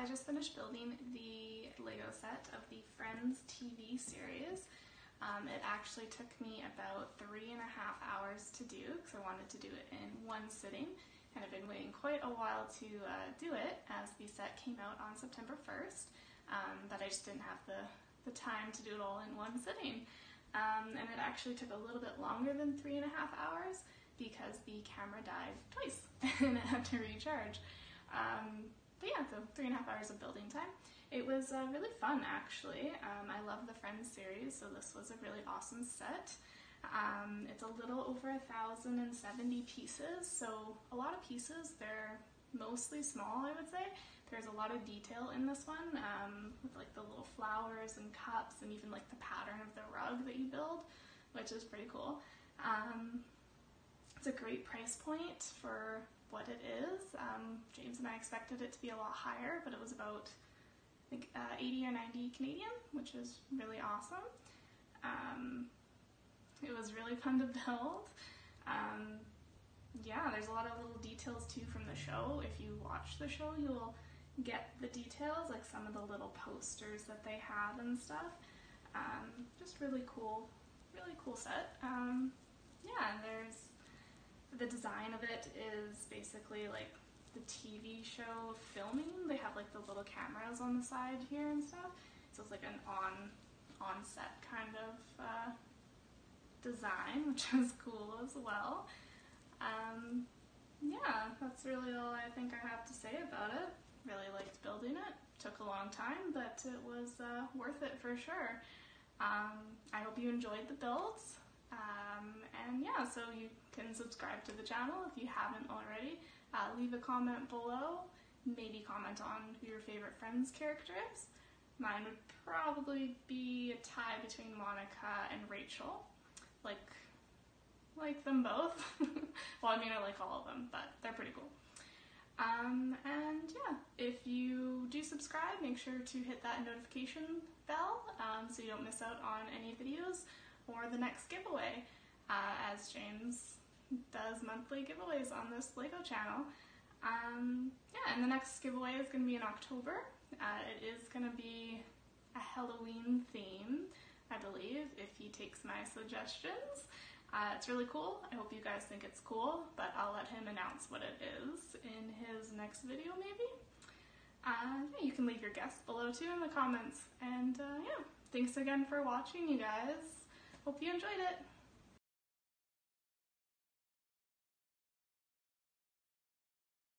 I just finished building the Lego set of the Friends TV series. It actually took me about 3.5 hours to do because I wanted to do it in one sitting, and I've been waiting quite a while to do it as the set came out on September 1st, but I just didn't have the time to do it all in one sitting. And it actually took a little bit longer than 3.5 hours because the camera died twice and it had to recharge. But yeah, so 3.5 hours of building time. It was really fun, actually. I love the Friends series, so this was a really awesome set. It's a little over 1,070 pieces, so a lot of pieces. They're mostly small, I would say. There's a lot of detail in this one, with like the little flowers and cups and even like the pattern of the rug that you build, which is pretty cool. It's a great price point for what it is. James and I expected it to be a lot higher, but it was about, I think, 80 or 90 Canadian, which is really awesome. It was really fun to build. Yeah, there's a lot of little details too from the show. If you watch the show, you'll get the details, like some of the little posters that they have and stuff. Just really cool set. Yeah, there's the design of it is basically like the TV show filming. They have like the little cameras on the side here and stuff, so it's like an on-set kind of design, which is cool as well. Yeah, that's really all I think I have to say about it. Really liked building it. Took a long time, but it was worth it for sure. I hope you enjoyed the builds. And yeah, so you can subscribe to the channel if you haven't already. Leave a comment below. Maybe comment on who your favorite Friends character is. Mine would probably be a tie between Monica and Rachel. Like them both. Well, I mean, I like all of them, but they're pretty cool. And yeah, if you do subscribe, make sure to hit that notification bell so you don't miss out on any videos or the next giveaway, as James does monthly giveaways on this Lego channel. Yeah, and the next giveaway is going to be in October. It is going to be a Halloween theme, I believe, if he takes my suggestions. It's really cool. I hope you guys think it's cool, but I'll let him announce what it is in his next video, maybe. Yeah, you can leave your guess below too in the comments. And yeah, thanks again for watching, you guys. Hope you enjoyed it.